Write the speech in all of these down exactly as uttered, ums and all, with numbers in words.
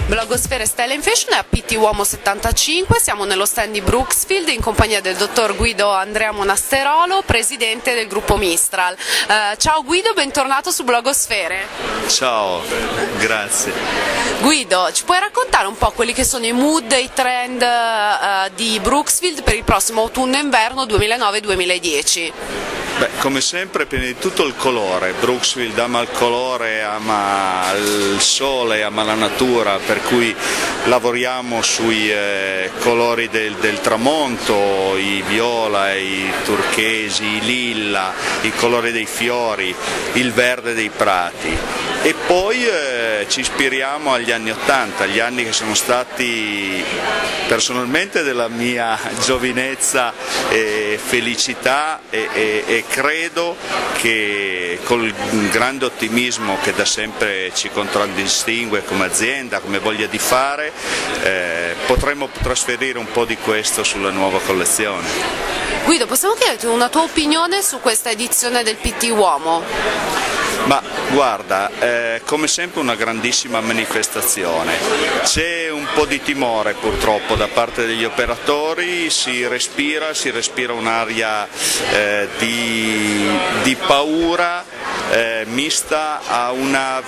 Blogosfera Style and Fashion è a Pitti Uomo settantacinque, siamo nello stand di Brooksfield in compagnia del dottor Guido Andrea Monasterolo, presidente del gruppo Mistral. Uh, ciao Guido, bentornato su Blogosfere. Ciao, grazie. Guido, ci puoi raccontare un po' quelli che sono i mood e i trend uh, di Brooksfield per il prossimo autunno-inverno duemilanove duemiladieci? Beh, come sempre, prima di tutto il colore. Brooksfield ama il colore, ama il sole, ama la natura, per cui lavoriamo sui eh, colori del, del tramonto, i viola, i turchesi, i lilla, i colori dei fiori, il verde dei prati. E poi eh, ci ispiriamo agli anni ottanta, gli anni che sono stati personalmente della mia giovinezza e felicità e, e, e credo che col grande ottimismo che da sempre ci contraddistingue come azienda, come voglia di fare, eh, potremmo trasferire un po' di questo sulla nuova collezione. Guido, possiamo chiederti una tua opinione su questa edizione del Pitti Uomo? Ma guarda, eh, come sempre una grandissima manifestazione, c'è un po' di timore purtroppo da parte degli operatori, si respira, si respira un'aria eh, di, di paura eh, mista a una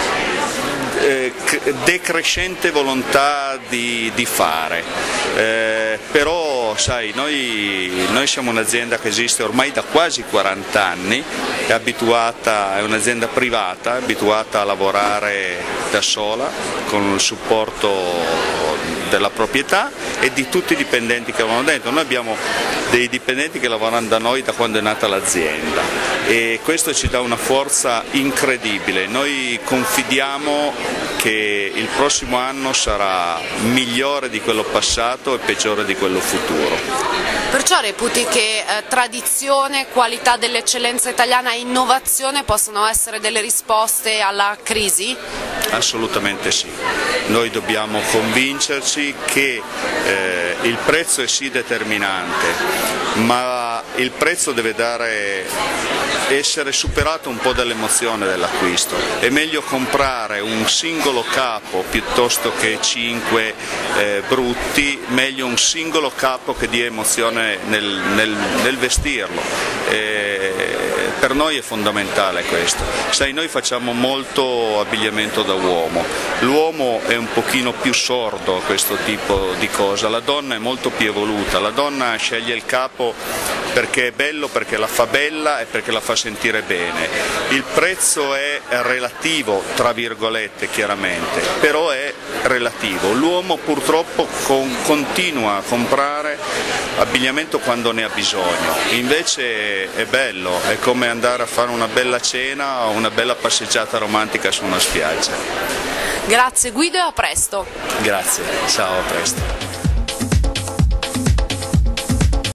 eh, decrescente volontà di, di fare, eh, però sai, noi, noi siamo un'azienda che esiste ormai da quasi quaranta anni, è abituata, è un'azienda privata, è abituata a lavorare da sola con il supporto della proprietà e di tutti i dipendenti che lavorano dentro. Noi abbiamo dei dipendenti che lavorano da noi da quando è nata l'azienda e questo ci dà una forza incredibile. Noi confidiamo che il prossimo anno sarà migliore di quello passato e peggiore di quello futuro. Perciò reputi che eh, tradizione, qualità dell'eccellenza italiana e innovazione possono essere delle risposte alla crisi? Assolutamente sì. Noi dobbiamo convincerci che eh, il prezzo è sì determinante, ma il prezzo deve dare, essere superato un po' dall'emozione dell'acquisto. È meglio comprare un singolo capo piuttosto che cinque eh, brutti, meglio un singolo capo che dia emozione nel, nel, nel vestirlo. Eh, per noi è fondamentale questo. Sai, noi facciamo molto abbigliamento da uomo, l'uomo è un pochino più sordo a questo tipo di cosa, la donna è molto più evoluta, la donna sceglie il capo perché è bello, perché la fa bella e perché la fa sentire bene. Il prezzo è relativo, tra virgolette chiaramente, però è relativo. L'uomo purtroppo con, continua a comprare abbigliamento quando ne ha bisogno, invece è bello, è come andare a fare una bella cena o una bella passeggiata romantica su una spiaggia. Grazie Guido e a presto. Grazie, ciao, a presto.